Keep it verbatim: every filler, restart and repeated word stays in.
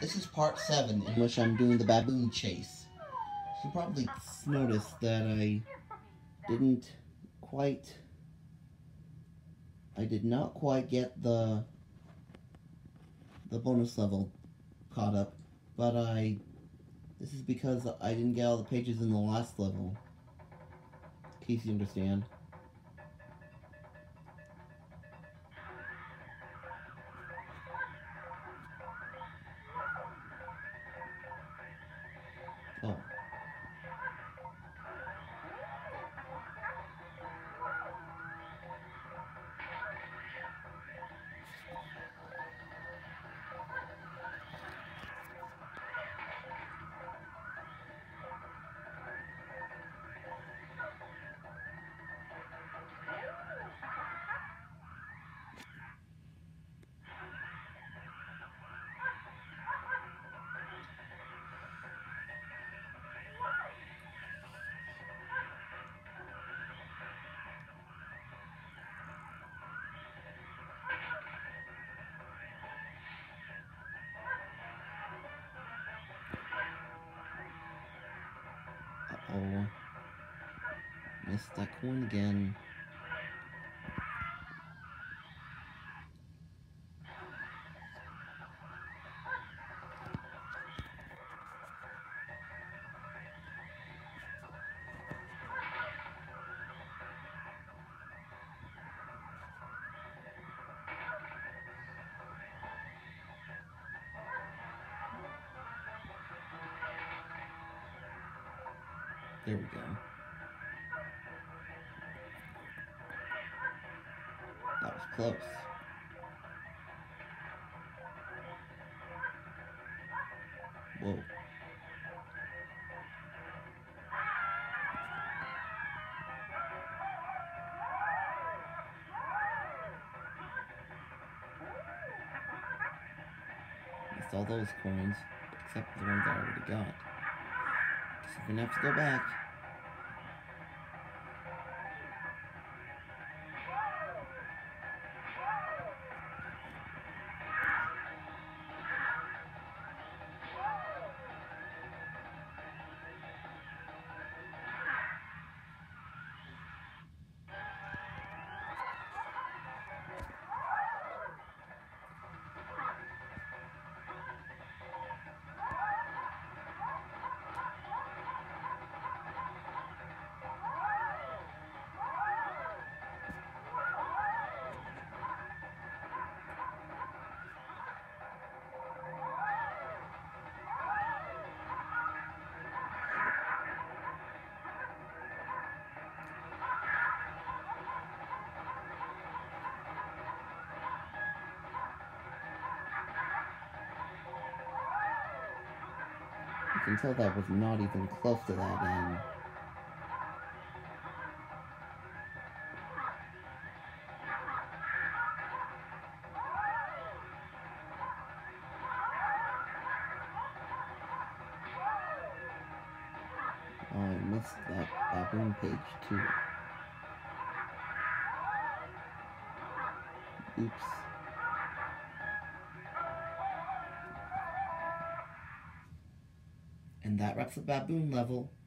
This is part seven, in which I'm doing the baboon chase. You probably noticed that I didn't quite... I did not quite get the the bonus level caught up, but I... This is because I didn't get all the pages in the last level. In case you understand. Oh. Uh-oh. Missed that coin again. There we go. That was close. Whoa. Missed all those coins, except the ones I already got. Guess I'm gonna have to go back. You can tell that was not even close to that end. Oh, I missed that baboon page too. Oops. And that wraps the baboon level.